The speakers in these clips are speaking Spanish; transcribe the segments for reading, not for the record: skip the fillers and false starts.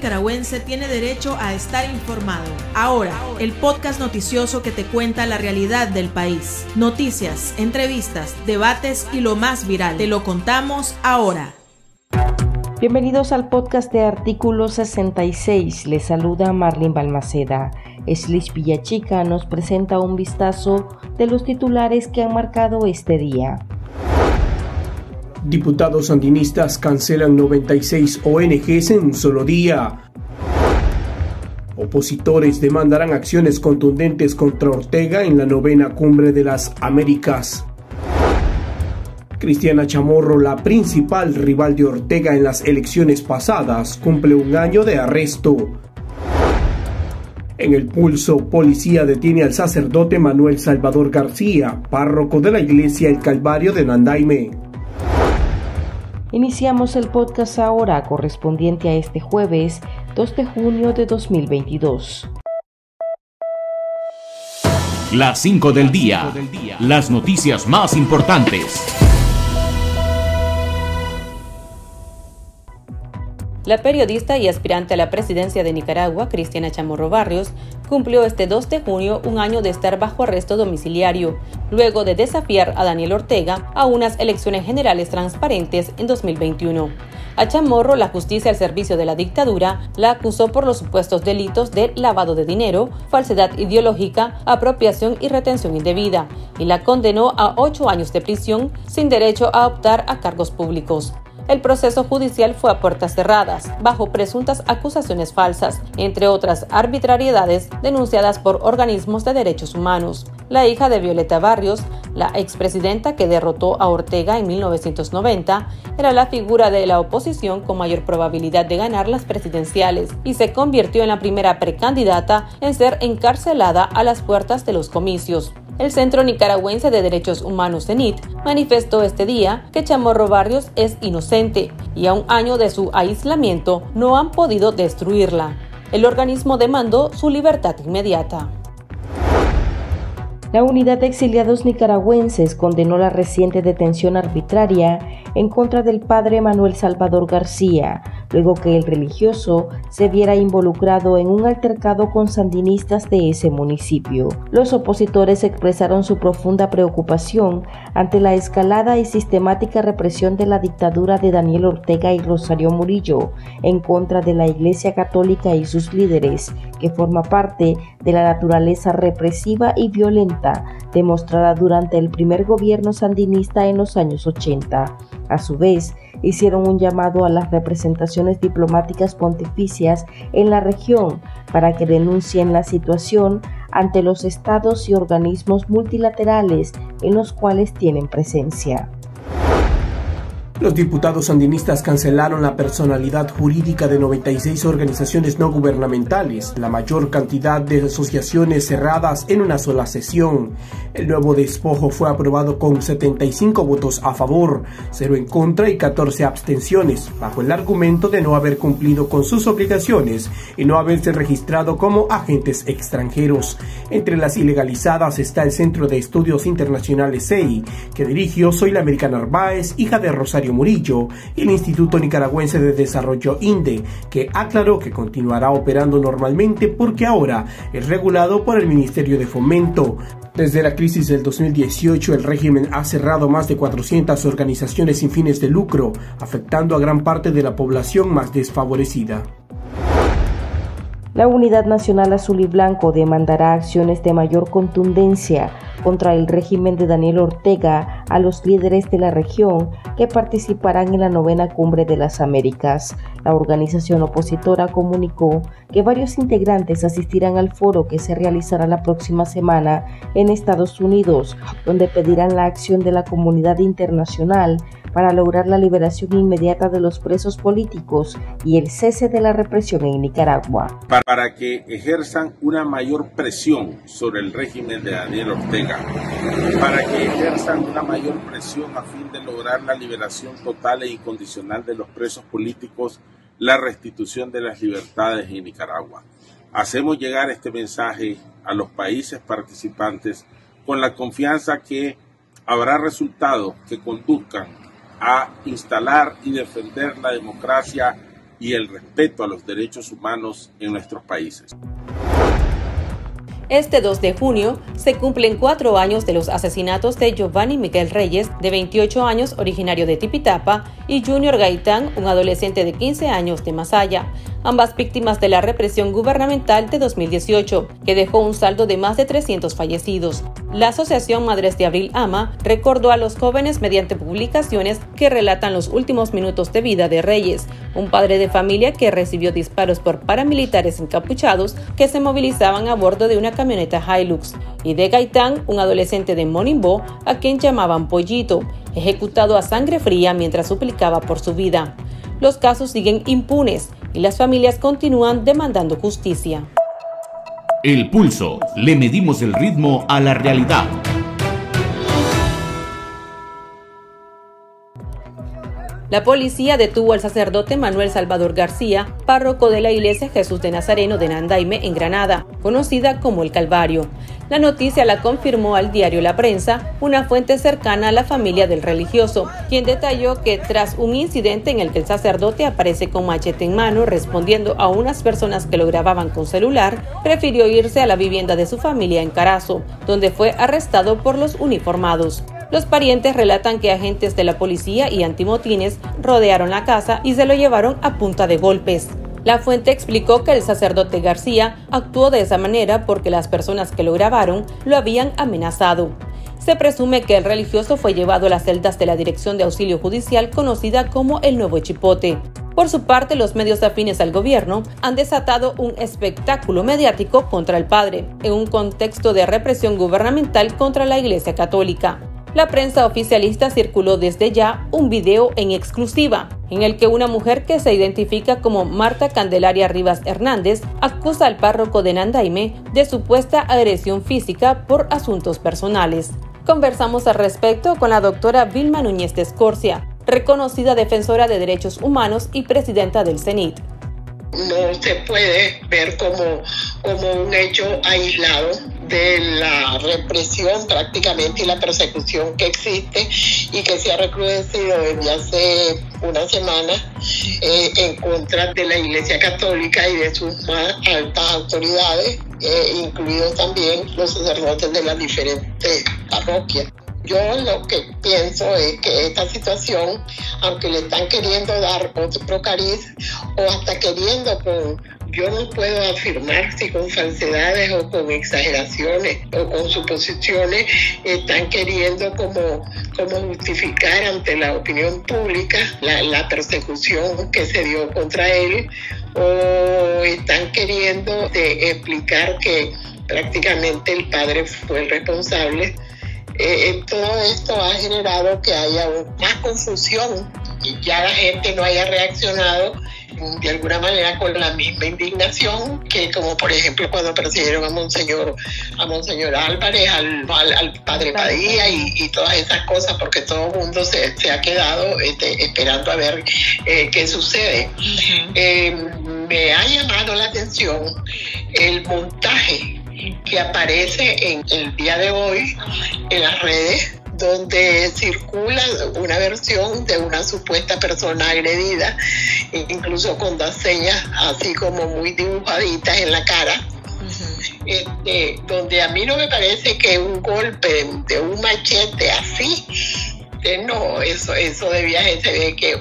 nicaragüense tiene derecho a estar informado. Ahora, el podcast noticioso que te cuenta la realidad del país. Noticias, entrevistas, debates y lo más viral. Te lo contamos ahora. Bienvenidos al podcast de Artículo 66. Les saluda Marlene Balmaceda. Eslis Villachica nos presenta un vistazo de los titulares que han marcado este día. Diputados sandinistas cancelan 96 ONGs en un solo día. Opositores demandarán acciones contundentes contra Ortega en la 9ª Cumbre de las Américas. Cristiana Chamorro, la principal rival de Ortega en las elecciones pasadas, cumple un año de arresto. En El Pulso, policía detiene al sacerdote Manuel Salvador García, párroco de la iglesia El Calvario de Nandaime. Iniciamos el podcast ahora, correspondiente a este jueves 2 de junio de 2022. Las 5 del día. Las noticias más importantes. La periodista y aspirante a la presidencia de Nicaragua, Cristiana Chamorro Barrios, cumplió este 2 de junio un año de estar bajo arresto domiciliario, luego de desafiar a Daniel Ortega a unas elecciones generales transparentes en 2021. A Chamorro, la justicia al servicio de la dictadura la acusó por los supuestos delitos de lavado de dinero, falsedad ideológica, apropiación y retención indebida, y la condenó a 8 años de prisión sin derecho a optar a cargos públicos. El proceso judicial fue a puertas cerradas, bajo presuntas acusaciones falsas, entre otras arbitrariedades denunciadas por organismos de derechos humanos. La hija de Violeta Barrios, la expresidenta que derrotó a Ortega en 1990, era la figura de la oposición con mayor probabilidad de ganar las presidenciales y se convirtió en la primera precandidata en ser encarcelada a las puertas de los comicios. El Centro Nicaragüense de Derechos Humanos, CENIT, manifestó este día que Chamorro Barrios es inocente y a un año de su aislamiento no han podido destruirla. El organismo demandó su libertad inmediata. La Unidad de Exiliados Nicaragüenses condenó la reciente detención arbitraria en contra del padre Manuel Salvador García, luego que el religioso se viera involucrado en un altercado con sandinistas de ese municipio. Los opositores expresaron su profunda preocupación ante la escalada y sistemática represión de la dictadura de Daniel Ortega y Rosario Murillo en contra de la Iglesia Católica y sus líderes, que forma parte de la naturaleza represiva y violenta demostrada durante el primer gobierno sandinista en los años 80. A su vez, hicieron un llamado a las representaciones diplomáticas pontificias en la región para que denuncien la situación ante los estados y organismos multilaterales en los cuales tienen presencia. Los diputados sandinistas cancelaron la personalidad jurídica de 96 organizaciones no gubernamentales, la mayor cantidad de asociaciones cerradas en una sola sesión. El nuevo despojo fue aprobado con 75 votos a favor, 0 en contra y 14 abstenciones, bajo el argumento de no haber cumplido con sus obligaciones y no haberse registrado como agentes extranjeros. Entre las ilegalizadas está el Centro de Estudios Internacionales CEI, que dirigió Zoila América Narváez, hija de Rosario Murillo, y el Instituto Nicaragüense de Desarrollo INDE, que aclaró que continuará operando normalmente porque ahora es regulado por el Ministerio de Fomento. Desde la crisis del 2018, el régimen ha cerrado más de 400 organizaciones sin fines de lucro, afectando a gran parte de la población más desfavorecida. La Unidad Nacional Azul y Blanco demandará acciones de mayor contundencia contra el régimen de Daniel Ortega a los líderes de la región que participarán en la 9ª Cumbre de las Américas. La organización opositora comunicó que varios integrantes asistirán al foro que se realizará la próxima semana en Estados Unidos, donde pedirán la acción de la comunidad internacional para lograr la liberación inmediata de los presos políticos y el cese de la represión en Nicaragua. Para que ejerzan una mayor presión sobre el régimen de Daniel Ortega, para que ejerzan una mayor presión a fin de lograr la liberación total e incondicional de los presos políticos, la restitución de las libertades en Nicaragua. Hacemos llegar este mensaje a los países participantes con la confianza que habrá resultados que conduzcan a instalar y defender la democracia y el respeto a los derechos humanos en nuestros países. Este 2 de junio se cumplen 4 años de los asesinatos de Giovanni Miguel Reyes, de 28 años, originario de Tipitapa, y Junior Gaitán, un adolescente de 15 años de Masaya, ambas víctimas de la represión gubernamental de 2018, que dejó un saldo de más de 300 fallecidos. La Asociación Madres de Abril AMA recordó a los jóvenes mediante publicaciones que relatan los últimos minutos de vida de Reyes, un padre de familia que recibió disparos por paramilitares encapuchados que se movilizaban a bordo de una camioneta Hilux, y de Gaitán, un adolescente de Monimbó, a quien llamaban Pollito, ejecutado a sangre fría mientras suplicaba por su vida. Los casos siguen impunes y las familias continúan demandando justicia. El Pulso. Le medimos el ritmo a la realidad. La policía detuvo al sacerdote Manuel Salvador García, párroco de la Iglesia Jesús de Nazareno de Nandaime, en Granada, conocida como El Calvario. La noticia la confirmó al diario La Prensa, una fuente cercana a la familia del religioso, quien detalló que tras un incidente en el que el sacerdote aparece con machete en mano respondiendo a unas personas que lo grababan con celular, prefirió irse a la vivienda de su familia en Carazo, donde fue arrestado por los uniformados. Los parientes relatan que agentes de la policía y antimotines rodearon la casa y se lo llevaron a punta de golpes. La fuente explicó que el sacerdote García actuó de esa manera porque las personas que lo grabaron lo habían amenazado. Se presume que el religioso fue llevado a las celdas de la Dirección de Auxilio Judicial, conocida como el Nuevo Chipote. Por su parte, los medios afines al gobierno han desatado un espectáculo mediático contra el padre, en un contexto de represión gubernamental contra la Iglesia Católica. La prensa oficialista circuló desde ya un video en exclusiva, en el que una mujer que se identifica como Marta Candelaria Rivas Hernández acusa al párroco de Nandaime de supuesta agresión física por asuntos personales. Conversamos al respecto con la doctora Vilma Núñez de Escorcia, reconocida defensora de derechos humanos y presidenta del CENIT. No se puede ver como un hecho aislado de la represión prácticamente y la persecución que existe y que se ha recrudecido desde hace una semana en contra de la Iglesia Católica y de sus más altas autoridades, incluidos también los sacerdotes de las diferentes parroquias. Yo lo que pienso es que esta situación, aunque le están queriendo dar otro cariz o hasta queriendo yo no puedo afirmar si con falsedades o con exageraciones o con suposiciones están queriendo como justificar ante la opinión pública la persecución que se dio contra él, o están queriendo explicar que prácticamente el padre fue el responsable. Todo esto ha generado que haya más confusión y ya la gente no haya reaccionado de alguna manera con la misma indignación que, como por ejemplo cuando persiguieron a Monseñor Álvarez, al padre Padilla y todas esas cosas, porque todo el mundo se ha quedado esperando a ver qué sucede. Me ha llamado la atención el montaje que aparece en el día de hoy en las redes, donde circula una versión de una supuesta persona agredida, incluso con las señas así como muy dibujaditas en la cara, donde a mí no me parece que un golpe de un machete así, no, eso de viaje se ve que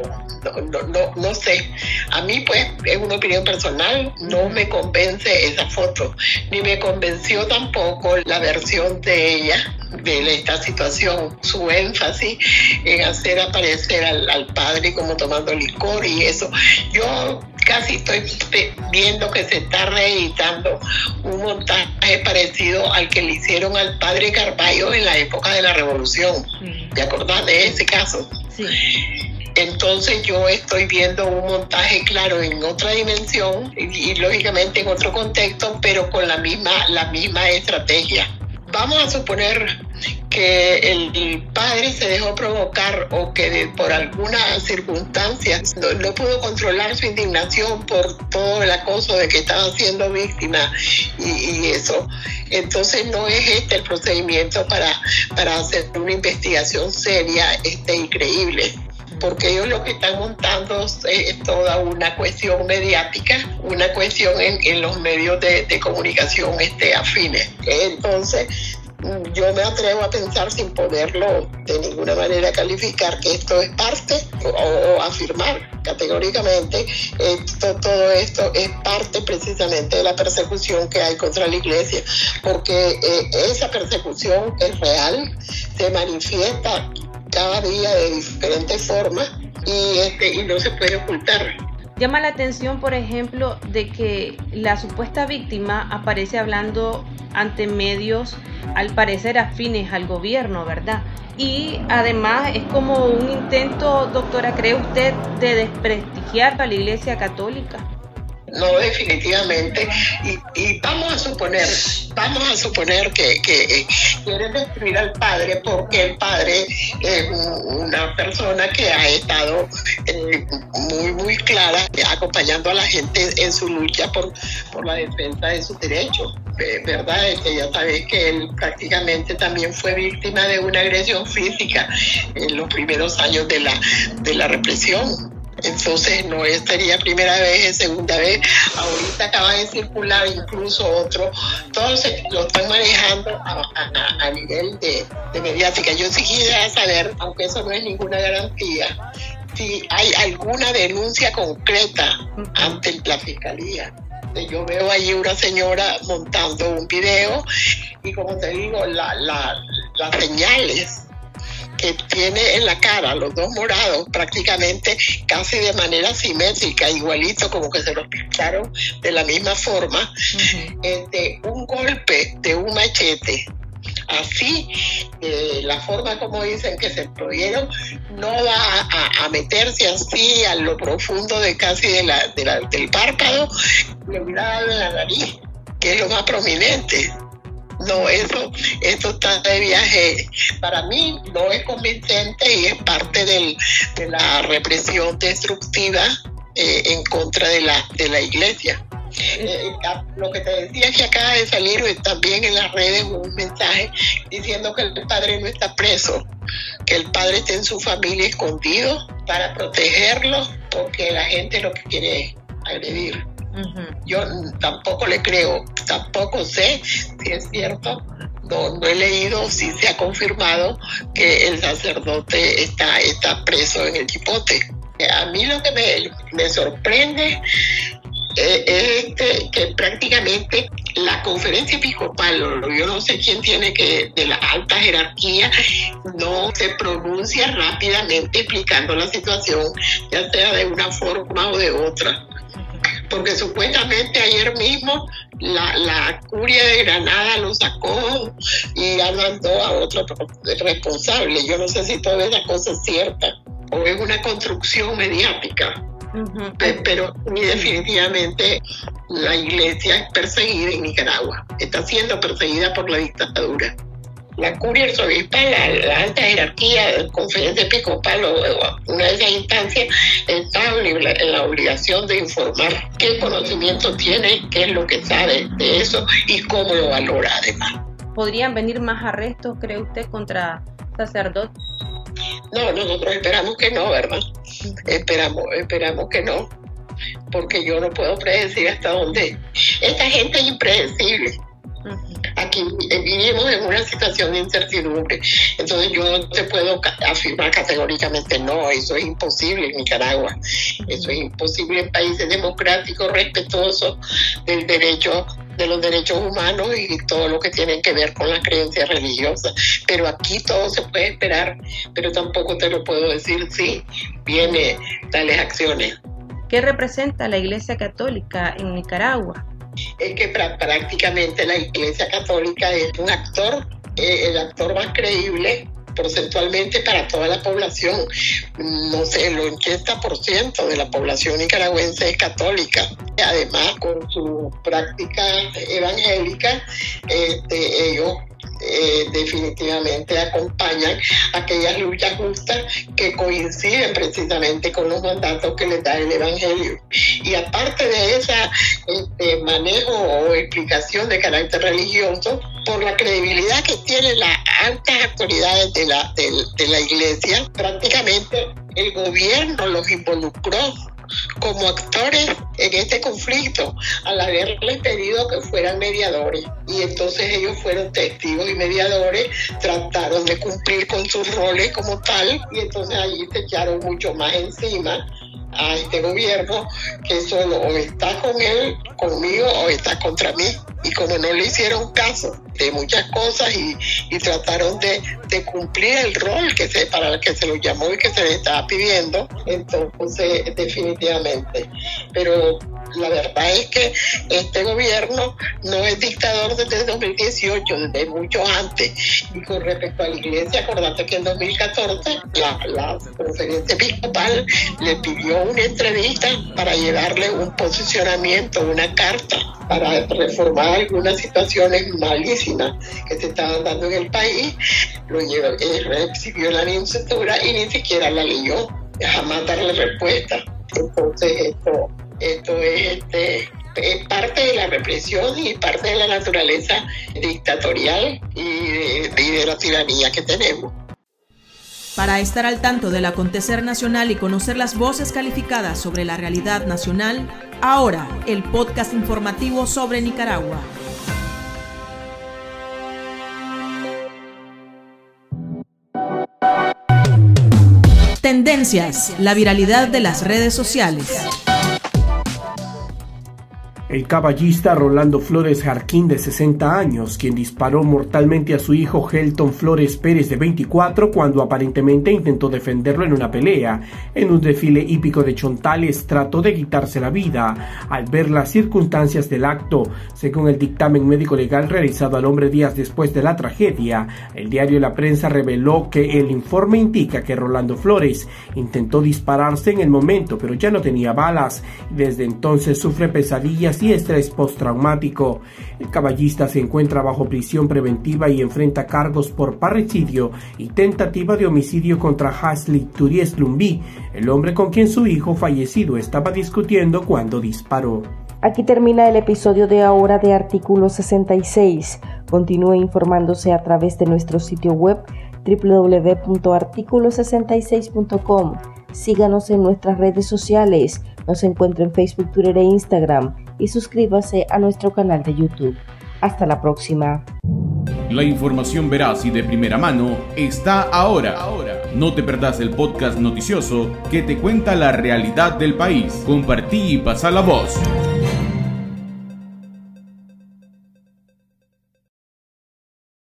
no sé. A mí pues es una opinión personal, no me convence esa foto, ni me convenció tampoco la versión de ella de esta situación, su énfasis en hacer aparecer al padre como tomando licor y eso. Yo casi estoy viendo que se está reeditando un montaje parecido al que le hicieron al padre Carballo en la época de la Revolución. ¿Te acordás de ese caso? Sí. Entonces yo estoy viendo un montaje, claro, en otra dimensión y lógicamente en otro contexto, pero con la misma estrategia. Vamos a suponer que el padre se dejó provocar o que por alguna circunstancia no pudo controlar su indignación por todo el acoso de que estaba siendo víctima y eso. Entonces no es el procedimiento para hacer una investigación seria y creíble. porque ellos lo que están montando es toda una cuestión mediática, una cuestión en los medios de comunicación afines. Entonces, yo me atrevo a pensar, sin poderlo de ninguna manera calificar, que esto es parte o afirmar categóricamente todo esto es parte precisamente de la persecución que hay contra la iglesia, porque esa persecución es real, se manifiesta cada día de diferentes formas y no se puede ocultar. Llama la atención, por ejemplo, de que la supuesta víctima aparece hablando ante medios, al parecer afines al gobierno, ¿verdad? Y además es como un intento, doctora, ¿cree usted, de desprestigiar a la Iglesia Católica? No, definitivamente. Y vamos a suponer que quieren destruir al padre, porque el padre es una persona que ha estado muy clara, acompañando a la gente en su lucha por la defensa de sus derechos. ¿Verdad? Ya sabes que él prácticamente también fue víctima de una agresión física en los primeros años de la represión. Entonces no sería primera vez, es segunda vez. Ahorita acaba de circular incluso otro. Todos lo están manejando a nivel de mediática. Yo sí quisiera saber, aunque eso no es ninguna garantía, si hay alguna denuncia concreta ante la fiscalía. Yo veo allí una señora montando un video y, como te digo, las señales que tiene en la cara, los dos morados, prácticamente casi de manera simétrica, igualito, como que se los pintaron de la misma forma, un golpe de un machete. Así, la forma como dicen que se prohibieron no va a meterse así a lo profundo de casi del párpado, le hubiera dado en la nariz, que es lo más prominente. No, esto está de viaje. Para mí no es convincente y es parte de la represión destructiva en contra de la iglesia. Lo que te decía es que acaba de salir también en las redes un mensaje diciendo que el padre no está preso, que el padre está en su familia escondido para protegerlo, porque la gente lo que quiere es agredir. Yo tampoco le creo, tampoco sé si es cierto, no he leído si se ha confirmado que el sacerdote está preso en el Chipote. A mí lo que me sorprende es que prácticamente la conferencia episcopal, yo no sé quién tiene que, de la alta jerarquía, no se pronuncia rápidamente explicando la situación, ya sea de una forma o de otra. Porque supuestamente ayer mismo la curia de Granada lo sacó y ya mandó a otro responsable. Yo no sé si toda esa cosa es cierta o es una construcción mediática. Pero definitivamente la iglesia es perseguida en Nicaragua, está siendo perseguida por la dictadura. La curia arzobispal, la alta jerarquía, la conferencia episcopal o una de esas instancias está en la obligación de informar qué conocimiento tiene, qué es lo que sabe de eso y cómo lo valora además. ¿Podrían venir más arrestos, cree usted, contra sacerdotes? No, nosotros esperamos que no, ¿verdad? Esperamos que no, porque yo no puedo predecir hasta dónde. Esta gente es impredecible. Aquí vivimos en una situación de incertidumbre, entonces yo no te puedo afirmar categóricamente no, eso es imposible en Nicaragua, eso es imposible en países democráticos respetuosos de los derechos humanos y todo lo que tiene que ver con las creencias religiosas, pero aquí todo se puede esperar, pero tampoco te lo puedo decir si viene tales acciones. ¿Qué representa la Iglesia Católica en Nicaragua? Es que prácticamente la Iglesia Católica es un actor, el actor más creíble porcentualmente para toda la población. No sé, el 80% de la población nicaragüense es católica. Además, con su práctica evangélica, ellos definitivamente acompañan aquellas luchas justas que coinciden precisamente con los mandatos que les da el Evangelio. Y aparte de esa manejo o explicación de carácter religioso, por la credibilidad que tienen las altas autoridades de la Iglesia, prácticamente el gobierno los involucró como actores en este conflicto al haberles pedido que fueran mediadores, y entonces ellos fueron testigos y mediadores, trataron de cumplir con sus roles como tal, y entonces allí se echaron mucho más encima a este gobierno, que solo o está con él, conmigo, o está contra mí. Y como no le hicieron caso de muchas cosas y trataron de cumplir el rol para el que se lo llamó y que se le estaba pidiendo, entonces definitivamente. Pero la verdad es que este gobierno no es dictador desde 2018, desde mucho antes. Y con respecto a la iglesia, acordate que en 2014 la conferencia episcopal le pidió una entrevista para llevarle un posicionamiento, una carta para reformar algunas situaciones malísimas que se estaban dando en el país. Recibió la anunciatura y ni siquiera la leyó, jamás darle respuesta. Entonces esto es parte de la represión y parte de la naturaleza dictatorial y de la tiranía que tenemos. Para estar al tanto del acontecer nacional y conocer las voces calificadas sobre la realidad nacional, ahora el podcast informativo sobre Nicaragua. Tendencias, la viralidad de las redes sociales. El caballista Rolando Flores Jarquín, de 60 años, quien disparó mortalmente a su hijo Helton Flores Pérez, de 24, cuando aparentemente intentó defenderlo en una pelea. En un desfile hípico de Chontales trató de quitarse la vida al ver las circunstancias del acto. Según el dictamen médico legal realizado al hombre días después de la tragedia, el diario La Prensa reveló que el informe indica que Rolando Flores intentó dispararse en el momento, pero ya no tenía balas y desde entonces sufre pesadillas y estrés postraumático. El caballista se encuentra bajo prisión preventiva y enfrenta cargos por parricidio y tentativa de homicidio contra Hasley Turies Lumbí, el hombre con quien su hijo fallecido estaba discutiendo cuando disparó. Aquí termina el episodio de ahora de Artículo 66. Continúe informándose a través de nuestro sitio web www.articulo66.com. Síganos en nuestras redes sociales. Nos encuentra en Facebook, Twitter e Instagram. Y suscríbase a nuestro canal de YouTube. Hasta la próxima. La información veraz y de primera mano está ahora. No te perdás el podcast noticioso que te cuenta la realidad del país. Compartí y pasa la voz.